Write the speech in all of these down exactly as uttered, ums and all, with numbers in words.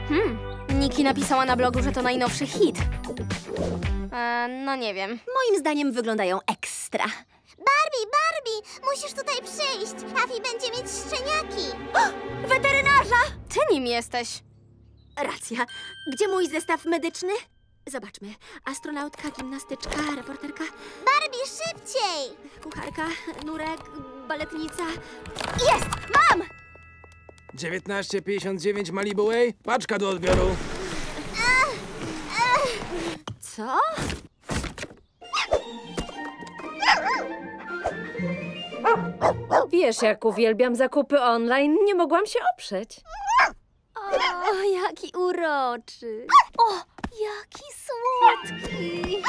Hmm. Nikki napisała na blogu, że to najnowszy hit. E, no nie wiem. Moim zdaniem wyglądają ekstra. Barbie, Barbie, musisz tutaj przyjść. Taffy będzie mieć szczeniaki. O, weterynarza! Ty nim jesteś. Racja. Gdzie mój zestaw medyczny? Zobaczmy. Astronautka, gimnastyczka, reporterka, Barbie, szybciej! kucharka, nurek, baletnica. Jest! Mam! dziewiętnaście pięćdziesiąt dziewięć Malibu Way, paczka do odbioru. Co? Wiesz, jak uwielbiam zakupy online, nie mogłam się oprzeć. O, jaki uroczy. O, jaki słodki.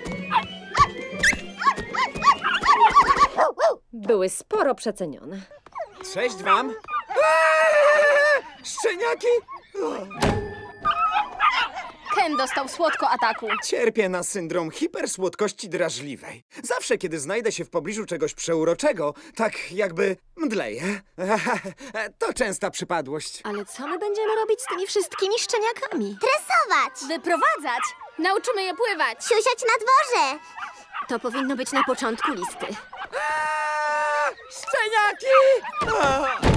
Były sporo przecenione. Cześć wam. Eee, szczeniaki? Ken dostał słodko ataku. Cierpię na syndrom hipersłodkości drażliwej. Zawsze, kiedy znajdę się w pobliżu czegoś przeuroczego, tak jakby mdleję. To częsta przypadłość. Ale co my będziemy robić z tymi wszystkimi szczeniakami? Tresować! Wyprowadzać! Nauczymy je pływać! Siusiać na dworze! To powinno być na początku listy. Eee, szczeniaki! Eee.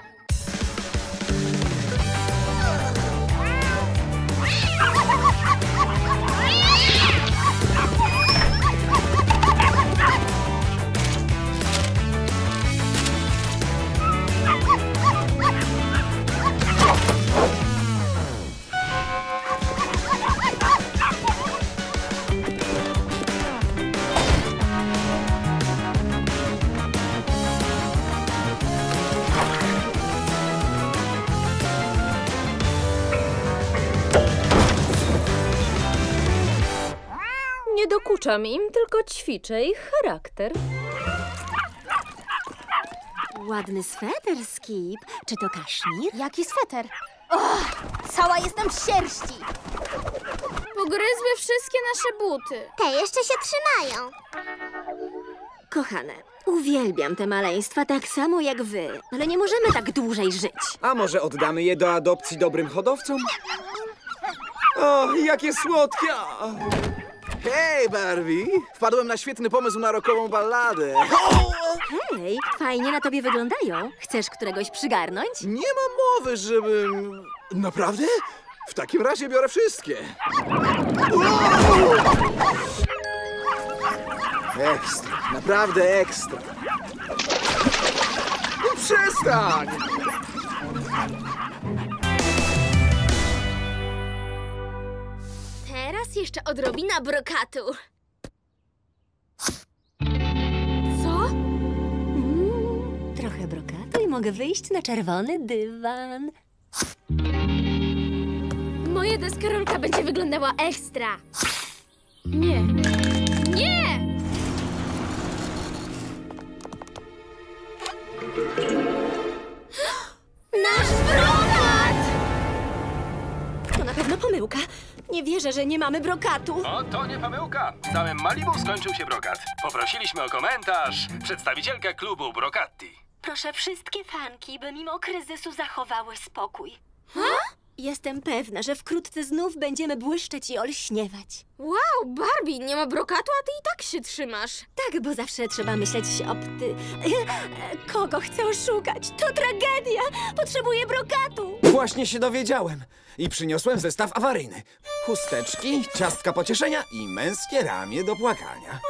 Nie dokuczam im, tylko ćwiczę ich charakter. Ładny sweter, Skip. Czy to kaszmir? Jaki sweter? Oh, cała jestem w sierści. Pogryzły wszystkie nasze buty. Te jeszcze się trzymają. Kochane, uwielbiam te maleństwa tak samo jak wy, ale nie możemy tak dłużej żyć. A może oddamy je do adopcji dobrym hodowcom? O, jakie słodkie! Hej, Barbie! Wpadłem na świetny pomysł na rockową balladę. Hej, fajnie na tobie wyglądają. Chcesz któregoś przygarnąć? Nie ma mowy, żebym... Naprawdę? W takim razie biorę wszystkie. Ekstra, naprawdę ekstra. No przestań! Teraz jeszcze odrobina brokatu. Co? Mm, trochę brokatu i mogę wyjść na czerwony dywan. Moja deskorolka będzie wyglądała ekstra. Nie. Nie! Nasz brokat! To na pewno pomyłka. Nie wierzę, że nie mamy brokatu. O, to nie pomyłka. W całym Malibu skończył się brokat. Poprosiliśmy o komentarz przedstawicielkę klubu Brokatti. Proszę wszystkie fanki, by mimo kryzysu zachowały spokój. Jestem pewna, że wkrótce znów będziemy błyszczeć i olśniewać. Wow, Barbie, nie ma brokatu, a ty i tak się trzymasz. Tak, bo zawsze trzeba myśleć o ty... Kogo chcę oszukać? To tragedia! Potrzebuję brokatu! Właśnie się dowiedziałem. I przyniosłem zestaw awaryjny. Chusteczki, ciastka pocieszenia i męskie ramię do płakania.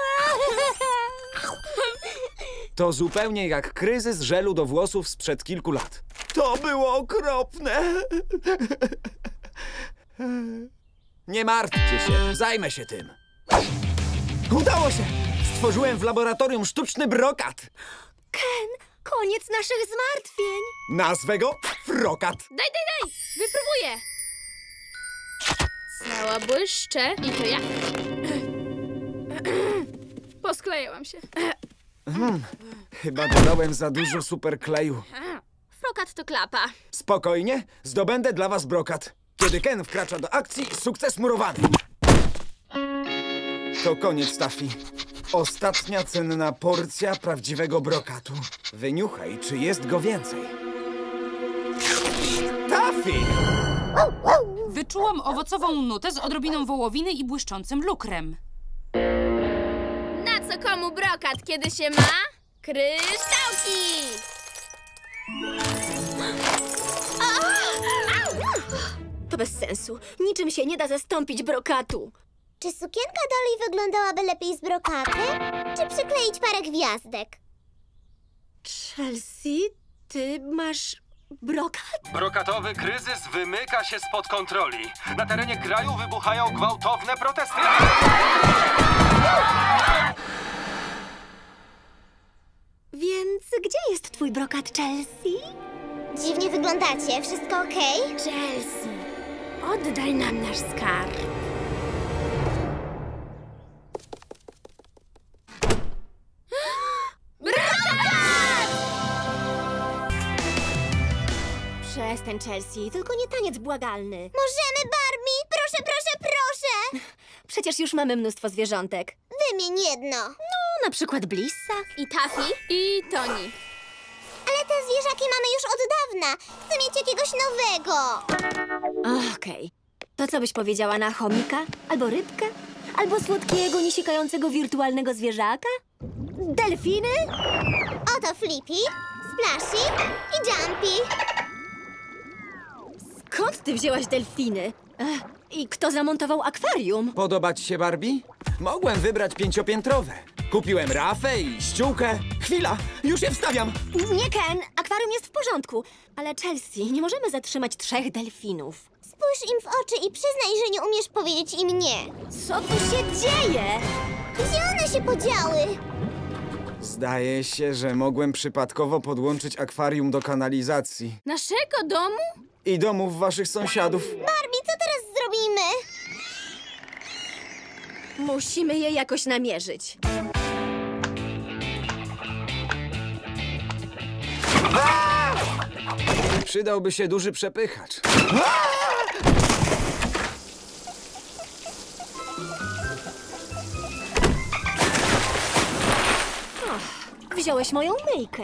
To zupełnie jak kryzys żelu do włosów sprzed kilku lat. To było okropne. Nie martwcie się, zajmę się tym. Udało się! Stworzyłem w laboratorium sztuczny brokat. Ken, koniec naszych zmartwień. Nazwę go Frokat. Daj, daj, daj! Wypróbuję! Cała błyszczę i to ja... Posklejałam się. Hmm, chyba dodałem za dużo superkleju. Brokat to klapa. Spokojnie, zdobędę dla was brokat. Kiedy Ken wkracza do akcji, sukces murowany. To koniec, Taffy. Ostatnia cenna porcja prawdziwego brokatu. Wyniuchaj, czy jest go więcej. Taffy! Wyczułam owocową nutę z odrobiną wołowiny i błyszczącym lukrem. Na co komu brokat, kiedy się ma kryształki? To bez sensu. Niczym się nie da zastąpić brokatu. Czy sukienka Dolly wyglądałaby lepiej z brokatem? Czy przykleić parę gwiazdek? Chelsea, ty masz brokat? Brokatowy kryzys wymyka się spod kontroli. Na terenie kraju wybuchają gwałtowne protesty. Więc gdzie jest twój brokat, Chelsea? Dziwnie wyglądacie. Wszystko okej? Chelsea, oddaj nam nasz skarb. Przestań, Chelsea. Tylko nie taniec błagalny. Możemy, Barbie? Proszę, proszę, proszę! Przecież już mamy mnóstwo zwierzątek. Wymień jedno. No, na przykład Blissa. I Taffy, i Toni. Ale te zwierzaki mamy już od dawna. Chcę mieć jakiegoś nowego. Okej. To co byś powiedziała na chomika? Albo rybkę? Albo słodkiego, niesikającego wirtualnego zwierzaka? Delfiny? Oto Flippy, Splashy i Jumpy. Skąd ty wzięłaś delfiny? Ech, I kto zamontował akwarium? Podoba ci się, Barbie? Mogłem wybrać pięciopiętrowe. Kupiłem rafę i ściółkę. Chwila, już je wstawiam. Nie, Ken, akwarium jest w porządku. Ale Chelsea, nie możemy zatrzymać trzech delfinów. Spójrz im w oczy i przyznaj, że nie umiesz powiedzieć im nie. Co tu się dzieje? Gdzie one się podziały? Zdaje się, że mogłem przypadkowo podłączyć akwarium do kanalizacji Naszego domu? i domów waszych sąsiadów. Barbie, co teraz zrobimy? Musimy je jakoś namierzyć. Przydałby się duży przepychacz. Wziąłeś moją myjkę.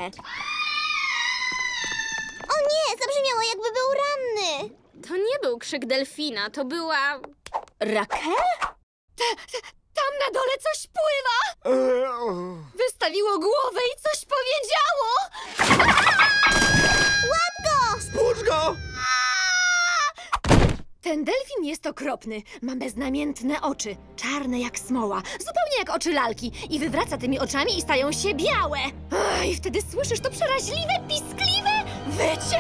O nie, zabrzmiało jakby był ranny. To nie był krzyk delfina, to była... Raquel? Tam na dole coś pływa! Wystawiło głowę i coś powiedziało! Łap go! Puść go! Ten delfin jest okropny. Ma beznamiętne oczy, czarne jak smoła, zupełnie jak oczy lalki i wywraca tymi oczami i stają się białe. Ach, I wtedy słyszysz to przeraźliwe, piskliwe wycie.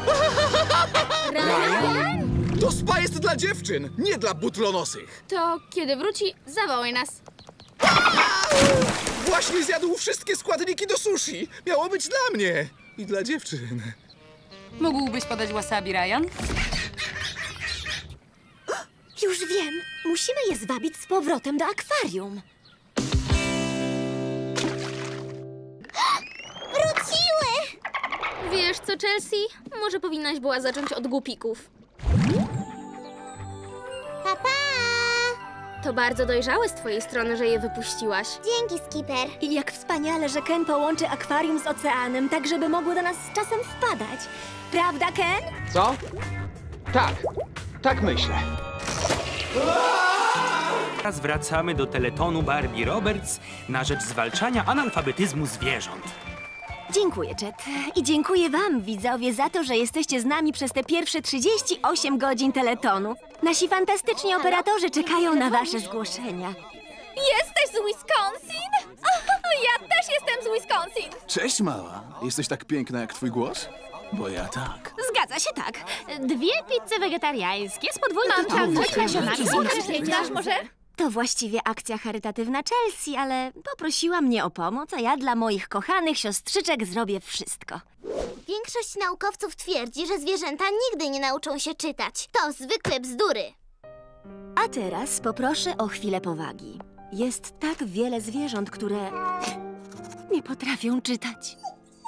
Ryan? To spa jest dla dziewczyn, nie dla butlonosych. To kiedy wróci, zawołaj nas. Właśnie zjadł wszystkie składniki do sushi. Miało być dla mnie i dla dziewczyn. Mógłbyś podać wasabi, Ryan? Już wiem. Musimy je zwabić z powrotem do akwarium. Wróciły! Wiesz co, Chelsea? Może powinnaś była zacząć od głupików. Pa, pa! To bardzo dojrzałe z twojej strony, że je wypuściłaś. Dzięki, Skipper. I jak wspaniale, że Ken połączy akwarium z oceanem, tak żeby mogło do nas z czasem wpadać. Prawda, Ken? Co? Tak, tak myślę. Teraz wracamy do teletonu Barbie Roberts na rzecz zwalczania analfabetyzmu zwierząt. Dziękuję, Chet. I dziękuję wam, widzowie, za to, że jesteście z nami przez te pierwsze trzydzieści osiem godzin teletonu. Nasi fantastyczni operatorzy czekają na wasze zgłoszenia. Jesteś z Wisconsin? Ja też jestem z Wisconsin. Cześć, mała. Jesteś tak piękna jak twój głos? Bo ja tak. Zgadza się, tak. Dwie pizze wegetariańskie z podwójnym czarnym nasionami. Dasz może? To właściwie akcja charytatywna Chelsea, ale poprosiła mnie o pomoc, a ja dla moich kochanych siostrzyczek zrobię wszystko. Większość naukowców twierdzi, że zwierzęta nigdy nie nauczą się czytać. To zwykłe bzdury. A teraz poproszę o chwilę powagi. Jest tak wiele zwierząt, które nie potrafią czytać.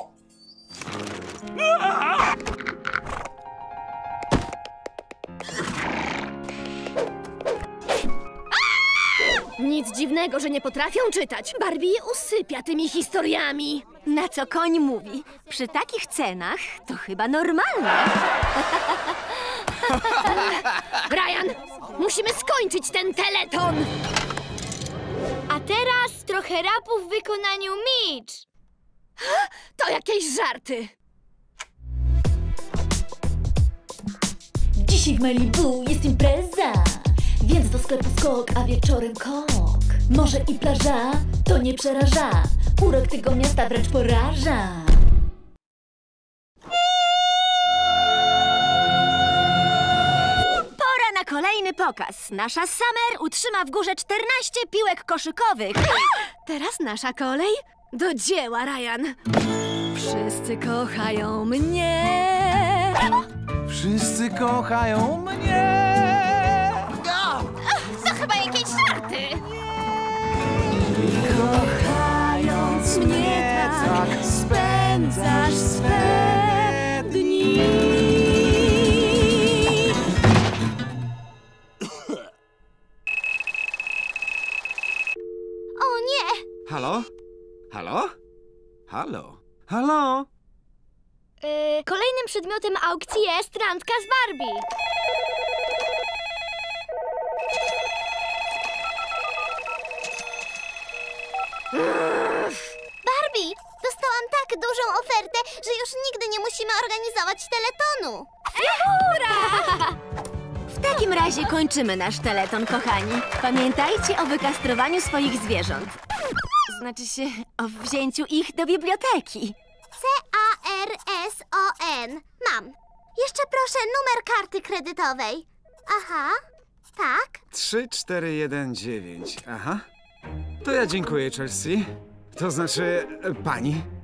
Nic dziwnego, że nie potrafią czytać. Barbie je usypia tymi historiami. Na co koń mówi? Przy takich cenach to chyba normalne. Musimy skończyć ten teleton! A teraz trochę rapu w wykonaniu Mitch. To jakieś żarty! Dzisiaj w Malibu jest impreza, więc do sklepu skok, a wieczorem kok. Morze i plaża, to nie przeraża, urok tego miasta wręcz poraża. Pora na kolejny pokaz. Nasza Summer utrzyma w górze czternaście piłek koszykowych. Teraz nasza kolej? Do dzieła, Ryan! Wszyscy kochają mnie! Wszyscy kochają mnie! To chyba jakieś żarty. Kochając mnie tak, spędzasz swe dni. O nie! Halo? Halo? Halo? Halo? Yy, kolejnym przedmiotem aukcji jest randka z Barbie. Barbie, dostałam tak dużą ofertę, że już nigdy nie musimy organizować teletonu. W takim razie kończymy nasz teleton, kochani. Pamiętajcie o wykastrowaniu swoich zwierząt. Znaczy się, o wzięciu ich do biblioteki. C A R S O N. Mam. Jeszcze proszę numer karty kredytowej. Aha, tak. trzy cztery jeden dziewięć. Aha. To ja dziękuję, Chelsea. To znaczy, e, pani.